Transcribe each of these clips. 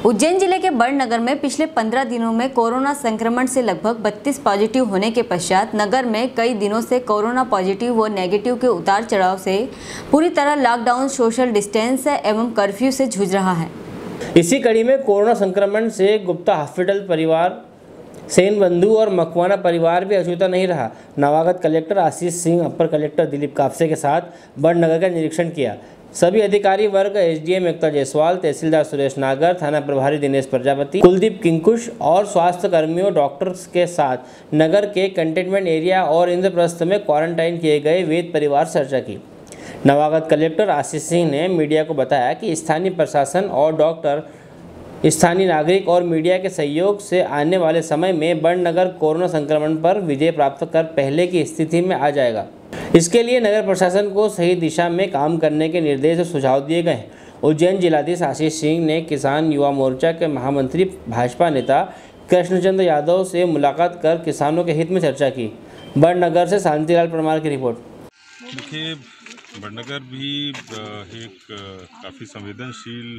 उज्जैन जिले के बड़नगर में पिछले 15 दिनों में कोरोना संक्रमण से लगभग 32 पॉजिटिव होने के पश्चात नगर में कई दिनों से कोरोना पॉजिटिव व नेगेटिव के उतार चढ़ाव से पूरी तरह लॉकडाउन, सोशल डिस्टेंस एवं कर्फ्यू से जूझ रहा है। इसी कड़ी में कोरोना संक्रमण से गुप्ता हॉस्पिटल परिवार, सेन बंधु और मकवाना परिवार भी अछूता नहीं रहा। नवागत कलेक्टर आशीष सिंह, अपर कलेक्टर दिलीप काफसे के साथ बड़नगर का निरीक्षण किया। सभी अधिकारी वर्ग, एसडीएम एकता जायसवाल, तहसीलदार सुरेश नागर, थाना प्रभारी दिनेश प्रजापति, कुलदीप किंकुश और स्वास्थ्य कर्मियों, डॉक्टर्स के साथ नगर के कंटेनमेंट एरिया और इंद्रप्रस्थ में क्वारंटाइन किए गए वेद परिवार से चर्चा की। नवागत कलेक्टर आशीष सिंह ने मीडिया को बताया कि स्थानीय प्रशासन और डॉक्टर, स्थानीय नागरिक और मीडिया के सहयोग से आने वाले समय में बड़नगर कोरोना संक्रमण पर विजय प्राप्त कर पहले की स्थिति में आ जाएगा। इसके लिए नगर प्रशासन को सही दिशा में काम करने के निर्देश और सुझाव दिए गए हैं। उज्जैन जिलाधीश आशीष सिंह ने किसान युवा मोर्चा के महामंत्री भाजपा नेता कृष्णचंद्र यादव से मुलाकात कर किसानों के हित में चर्चा की। बड़नगर से शांतिलाल परमार की रिपोर्ट। देखिए, बड़नगर भी एक काफ़ी संवेदनशील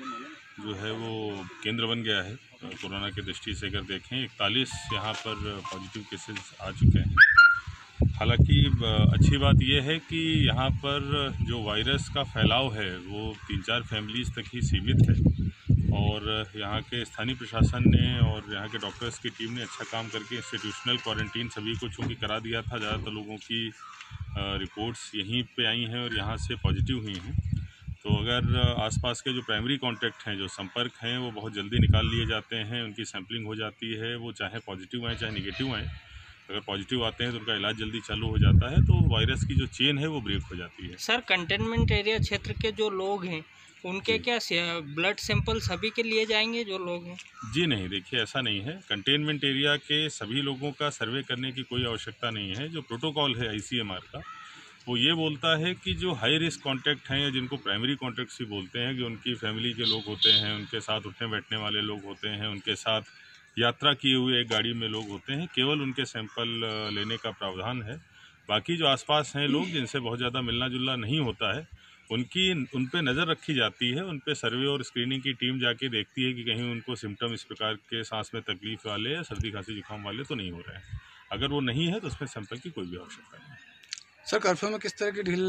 जो है वो केंद्र बन गया है। कोरोना की दृष्टि से अगर देखें 41 यहाँ पर पॉजिटिव केसेस आ चुके हैं। हालांकि अच्छी बात यह है कि यहाँ पर जो वायरस का फैलाव है वो 3-4 फैमिलीज़ तक ही सीमित है और यहाँ के स्थानीय प्रशासन ने और यहाँ के डॉक्टर्स की टीम ने अच्छा काम करके इंस्टीट्यूशनल क्वारंटीन सभी को चूँकि करा दिया था। ज़्यादातर लोगों की रिपोर्ट्स यहीं पे आई हैं और यहाँ से पॉजिटिव हुई हैं। तो अगर आसपास के जो प्राइमरी कॉन्टैक्ट हैं, जो संपर्क हैं, वो बहुत जल्दी निकाल लिए जाते हैं, उनकी सैंपलिंग हो जाती है। वो चाहे पॉजिटिव आए चाहे निगेटिव आए, अगर पॉजिटिव आते हैं तो उनका इलाज जल्दी चालू हो जाता है, तो वायरस की जो चेन है वो ब्रेक हो जाती है। सर, कंटेनमेंट एरिया क्षेत्र के जो लोग हैं उनके क्या ब्लड सैंपल सभी के लिए जाएंगे जो लोग हैं? जी नहीं, देखिए ऐसा नहीं है। कंटेनमेंट एरिया के सभी लोगों का सर्वे करने की कोई आवश्यकता नहीं है। जो प्रोटोकॉल है ICMR का, वो ये बोलता है कि जो हाई रिस्क कॉन्टैक्ट हैं या जिनको प्राइमरी कॉन्टैक्ट्स भी बोलते हैं, कि उनकी फैमिली के लोग होते हैं, उनके साथ उठने बैठने वाले लोग होते हैं, उनके साथ यात्रा किए हुए एक गाड़ी में लोग होते हैं, केवल उनके सैंपल लेने का प्रावधान है। बाकी जो आसपास हैं लोग जिनसे बहुत ज़्यादा मिलना जुलना नहीं होता है, उन पे नज़र रखी जाती है। उन पे सर्वे और स्क्रीनिंग की टीम जाके देखती है कि कहीं उनको सिम्टम इस प्रकार के सांस में तकलीफ वाले या सर्दी खांसी जुकाम वाले तो नहीं हो रहे हैं। अगर वो नहीं है तो उसमें सैंपल की कोई भी आवश्यकता नहीं है। सर, कर्फ्यू में किस तरह की ढील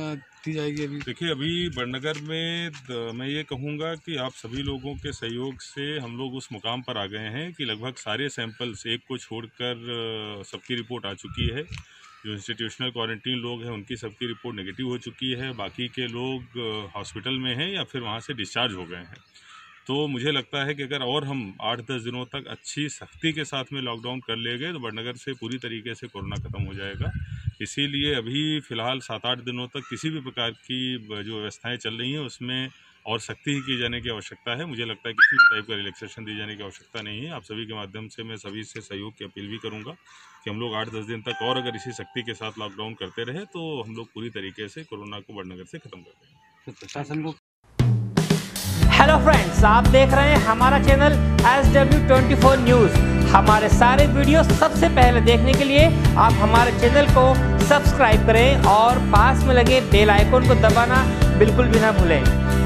दी जाएगी अभी? देखिए, अभी बड़नगर में मैं ये कहूँगा कि आप सभी लोगों के सहयोग से हम लोग उस मुकाम पर आ गए हैं कि लगभग सारे सैंपल्स, एक को छोड़कर सबकी रिपोर्ट आ चुकी है। जो इंस्टीट्यूशनल क्वारंटीन लोग हैं उनकी सबकी रिपोर्ट नेगेटिव हो चुकी है। बाकी के लोग हॉस्पिटल में हैं या फिर वहाँ से डिस्चार्ज हो गए हैं। तो मुझे लगता है कि अगर और हम 8-10 दिनों तक अच्छी सख्ती के साथ में लॉकडाउन कर ले गए तो बड़नगर से पूरी तरीके से कोरोना ख़त्म हो जाएगा। इसीलिए अभी फ़िलहाल 7-8 दिनों तक किसी भी प्रकार की जो व्यवस्थाएं चल रही हैं उसमें और सख्ती ही की जाने की आवश्यकता है। मुझे लगता है किसी भी टाइप का रिलैक्सेशन दी जाने की आवश्यकता नहीं है। आप सभी के माध्यम से मैं सभी से सहयोग की अपील भी करूँगा कि हम लोग 8-10 दिन तक और अगर इसी सख्ती के साथ लॉकडाउन करते रहे तो हम लोग पूरी तरीके से कोरोना को बड़नगर से ख़त्म कर देंगे। प्रशासन को हेलो फ्रेंड्स, आप देख रहे हैं हमारा चैनल SW24 न्यूज़। हमारे सारे वीडियो सबसे पहले देखने के लिए आप हमारे चैनल को सब्सक्राइब करें और पास में लगे बेल आइकन को दबाना बिल्कुल भी ना भूलें।